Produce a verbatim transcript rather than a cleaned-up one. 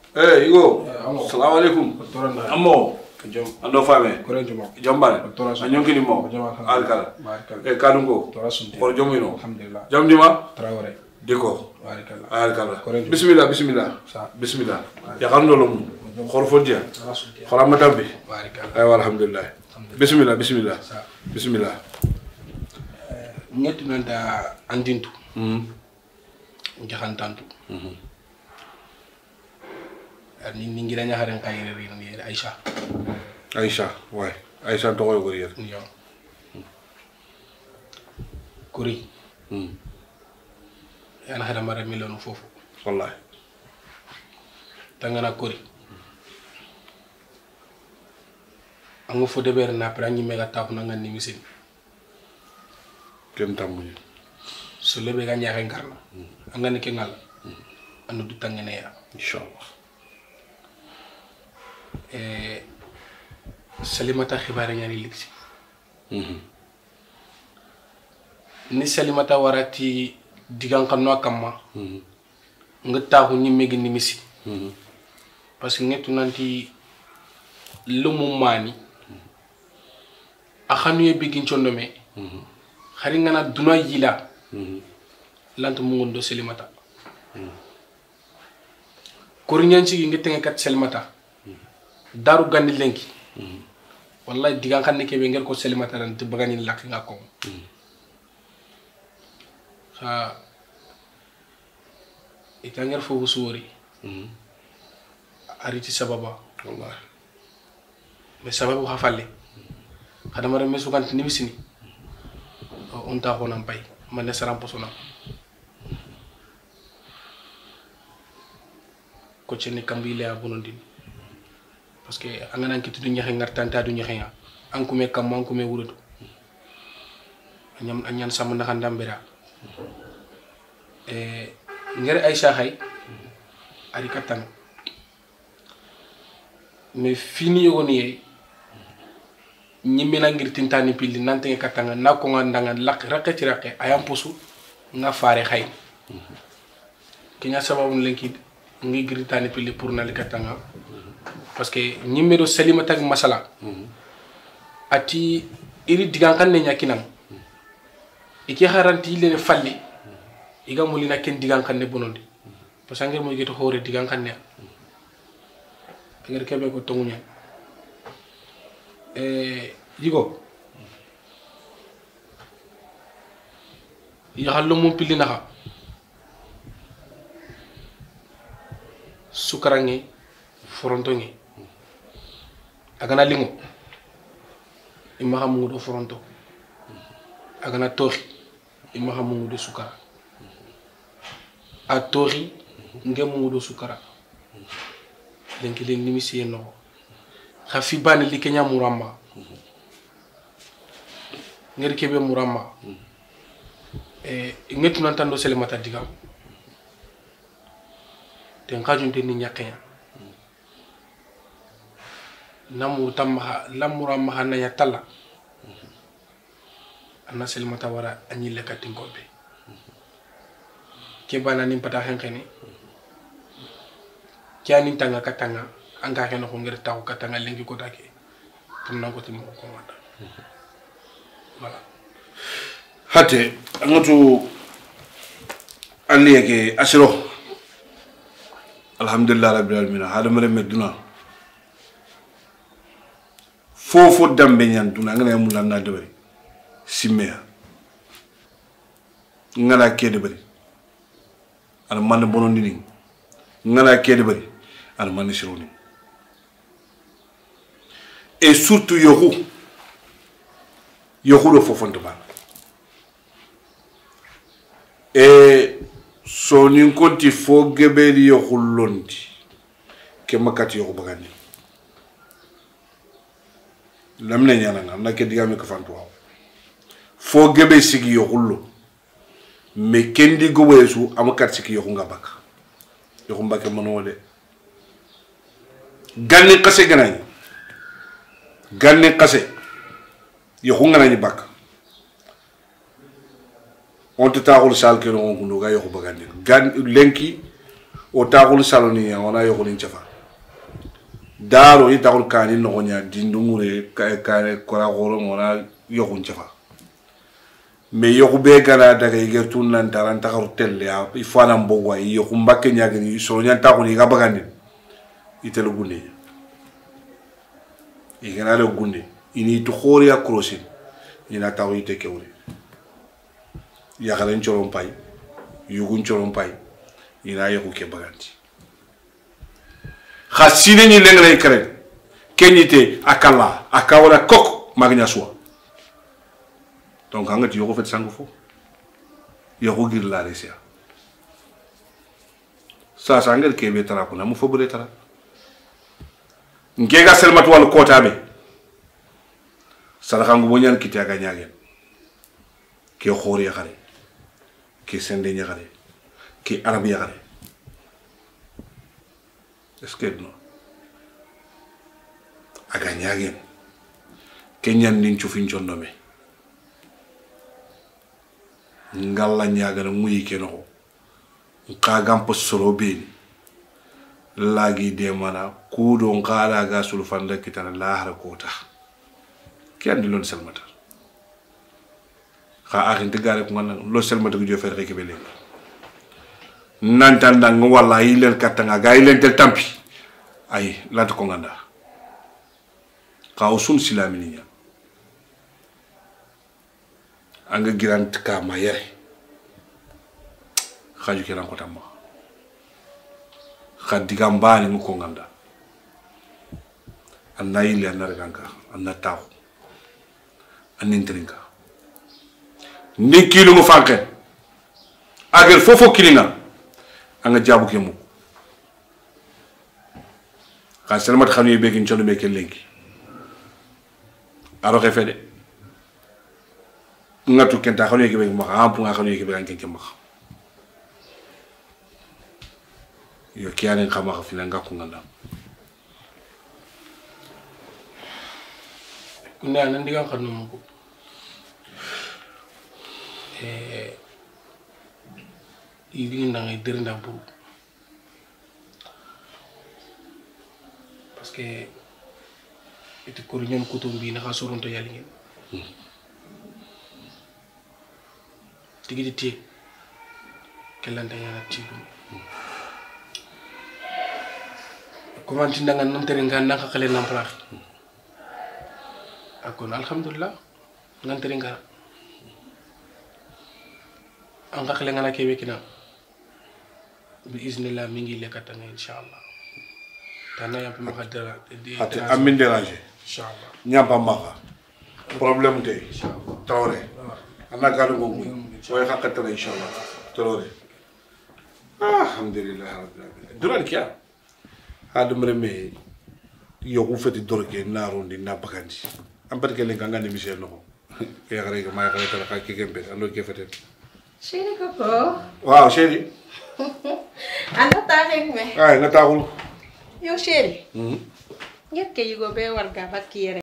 Eh, Igo. Assalamu alaikum. Amo. Jom. Ando fame. Kore jomo. Jombane. Anyonki ni mo. Alkala. Eh, kadungo. Kore jomo ino. Alhamdulillah. Jom dima. Traore. Diko. Barikalla. Alkala. Bismillah, bismillah. Bismillah. Ya kando lom. Khorfodia. Khorama tambi. Barikalla. Ay alhamdulillah. Bismillah, bismillah. Bismillah. Ñetti nanta andintu. Mhm. Jahantantu. Mhm. Ni ni ngira ñaxaren kayre ri ni Aisha. Aisha, ouais. Aisha to ko yer. Yo. Kuri. Mhm. Yana hada mara milonu fofu. Wallahi. Tangana kuri. Angu fo de ber na pra ñi mega tafu na ngani misin. Kem tamuñu. So lebe ga ñaxe ngarna. Angani ke ngal. Anu du tangene ya. Inshallah. Eh Salimata xibaare ñani liksi. Mhm. Ni Salimata warati digan xamno kamma. Mhm. Nga taxu ñi megi ni misi. Mhm. Parce que ngetu nanti lumu mani. Axanu ye bigin chondome. Mhm. Xari ngana duna yila. Mhm. Lant mu ngondo Salimata. Koriñanci gi ngetenge kat Salimata. Daru gandi lenki. Wallahi digan xamne kebe ngel ko Salimata ran te bagani lak nga ko. Ha itanger fo wusuri. Ariti sababa wallahi. Mais sababu hafalle. Khadama re mesu kan nimisini. On ta xonam pay man saram posona. Ko ci ni kambile abonondin. Parce que angana ki tudu ñaxe ngartanta du ñaxe ya ankume kam ankume wurudu ñam ñan sam ndax ndambira eh ngere Aisha hay ari katan mais fini yoni ñimina ngir tintani pilli nante katanga nako ngandanga lak rakati rakke ayam posu nga faare hay kinya sababu lenki ngi ngir tani pilli pour na katanga parce que ñimero Salimata ak masala ati iri digan kan ne ñakinam iki haranti le falli iga mulina ken digan kan ne bonondi parce que ngir mo geto hore digan kan ne ngir kebe ko tongunya eh yigo ya hallo mo pilli naxa sukarangi forontongi agana lingo imma xamu do foronto agana toxi imma xamu do sukara a toxi ngemu do sukara lenki len nimisi no khafi ban li kenya muramba ngir kebe muramba e ngetu nan tando Salimata digam ten xajunte ni ñakenya namu tamma lamura mahana ya talla anna Salimata wara anyi lekatin gobe ke bana nim pata henkene kiani tanga katanga anga keno ko ngir taw katanga lengi ko dake pour nango tim ko wanda voilà Hate angatu aliyeke asiro alhamdulillah rabbil alamin hada mare meduna fofo dambe ñantuna ngana mu lanna de bari simmeya ngana kede bari al man bonondi ni ngana kede bari al man sironi et surtout yohu yohu do fofo ndaba et soni konti fo gebeli yohu londi ke makati yohu bagani lamna ñana nga na ke digame ko fanto fo gebe sigi yo hullo me kendi go wesu am kat sigi yo nga bak yo mbake mono de ganni qasse ganani ganni qasse yo ngana ni bak on te taxul sal ke no ngundo ga yo bagandi gan lenki o taxul saloni ya ona yoxulin cafa daro i taxul kani noxoña dindungure kane kora xoro mona yoxun cafa mais yoxu be gana daga iger tun nan taran taxaru telle ya i fana mbogwa i yoxu mbake ñagini soroñan taxuni iga bagandin itelu gunde igana le gunde ini to khoriya crossing ina taw ite kewre ya galen choron pay yugun choron pay ina yeku ke baganti khasine ni lengre kare kenyite akala akawra kok magnya suwa donc angati yoko fet sangu fo yoko gir la resia sa sangel ke be tara ko na mu fo bure tara ngega selmat wal kota be saraxangu boñan kiti aga ñagen ke khori ya xare ke sende nya xare ke arab ya xare est-ce que non aga ñagen ke ñan nin ci fiñ condome ngalla ñaga na muy ke no ka gampo soro be lagi de mana kudo ngala ga sul fanda kitana lahara kota ki andi lon selmata kha akhin tegare ko ngana lo selmata ko jofer rek be len nantanda ngo wala yilen katanga ga yilen tel tampi ay lat ko nganda ka usun silaminiya anga girant ka ma yere khaju kenan ko tamma khadiga mbani mu ko nganda anna yile anna reganka anna taw annin trinka nikilu mu fanke agel fofo kilinga anga jabu ke mu ka selmat xamni be kin cholu be ke lenki aro ke fede ngatu kenta xamni ke be ma ampu nga xamni ke be kan ke ma yo kiane xama xafina nga ko nganda kunde anan diga xanu mako eh idi ndangay derinda bu parce que iti ko ñon ko tombi na xasoronto yali ngeen tigi di ti kelanda yana ti comment ndanga non tere nga naka xale nampla akon alhamdulillah ngan tere nga anga xale nga nakebe kina bi iznillah mi ngi lekata nga inshallah tana yam ma xadara di amin déranger inshallah ñamba maka problème te tawre ana galu go way xakata inshallah tawre alhamdulillah rabbil alamin duran kiya adum reme yogu feti dorke narundi na bakandi am barke le nganga ni michel no ke xare ga may xare tala ka ki gembe ando ke fete chéri Coco waaw chéri anda taxek me ay nga taxul yow chéri hmm ngir ke yugo be war ga bakki